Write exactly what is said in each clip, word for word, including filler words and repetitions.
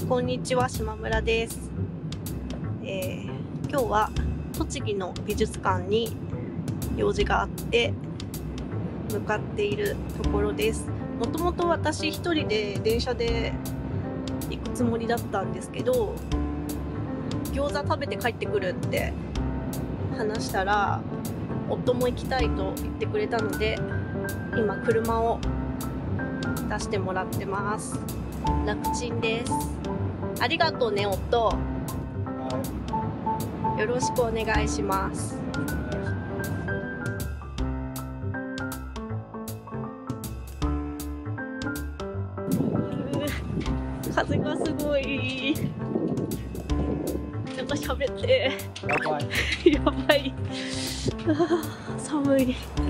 こんにちは、島村です。えー、今日は栃木の美術館に用事があって向かっているところです。もともと私一人で電車で行くつもりだったんですけど、餃子食べて帰ってくるって話したら、夫も行きたいと言ってくれたので、今車を出してもらってます。楽ちんです。ありがとうね、夫。よろしくお願いします。風がすごい。なんか喋って。やばい。やばい。寒い。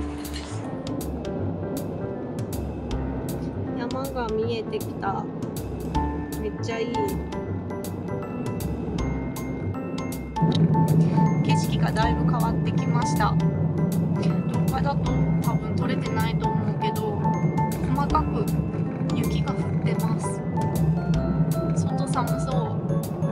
山が見えてきた。めっちゃいい。景色がだいぶ変わってきました。動画だと多分撮れてないと思うけど、細かく雪が降ってます。外寒そう。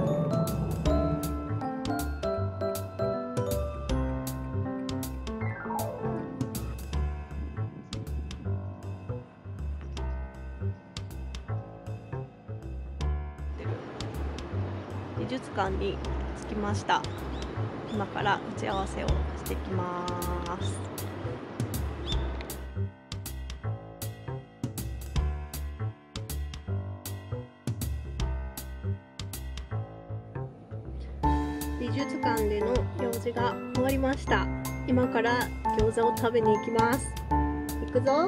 美術館に着きました。今から打ち合わせをしてきます。美術館での用事が終わりました。今から餃子を食べに行きます。行くぞ。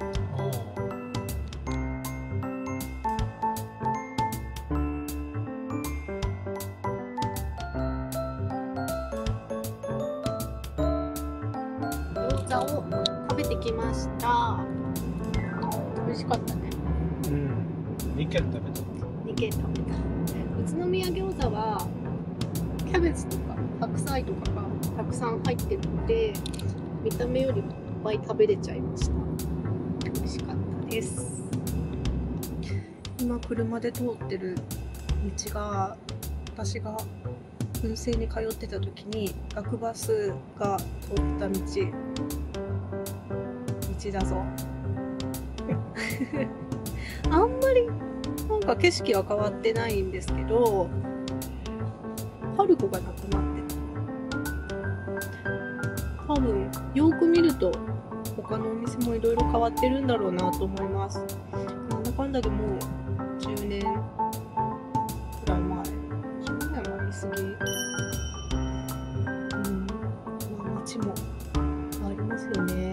餃子を食べてきました。美味しかったね。 うん。にけん食べた。 にけん食べた。宇都宮餃子はキャベツとか白菜とかがたくさん入ってるので、見た目よりもいっぱい食べれちゃいました。美味しかったです。今車で通ってる道が、私が文政に通ってた時に学バスが通った道道だぞ。あんまりなんか景色は変わってないんですけど、パルコがなくなってた。多分よく見ると他のお店もいろいろ変わってるんだろうなと思います。なんだかんだでもうじゅうねんくらい前、じゅうねんは言い過ぎ。うん、まあ街もありますよね。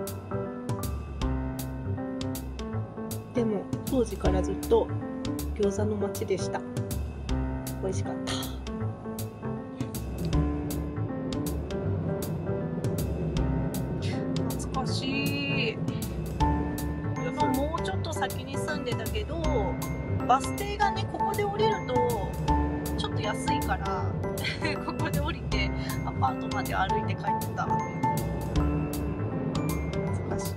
でも当時からずっと餃子の街でした。美味しかった。懐かしい。でももうちょっと先に住んでたけど、バス停がね、ここで降りるとちょっと安いからここで降りてアパートまで歩いて帰ってた。懐かしい。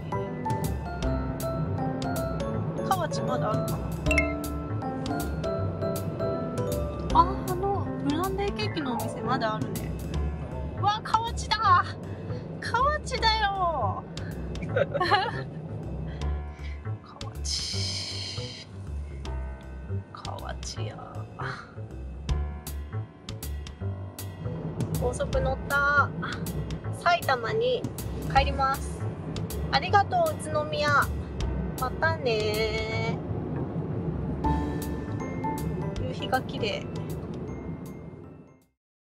河内まだあるかな。あ、あのブランデーケーキのお店まだあるね。うわ、河内だ。河内だよ。河内。河内や。高速乗った。埼玉に帰ります。ありがとう、宇都宮。またね。夕日が綺麗。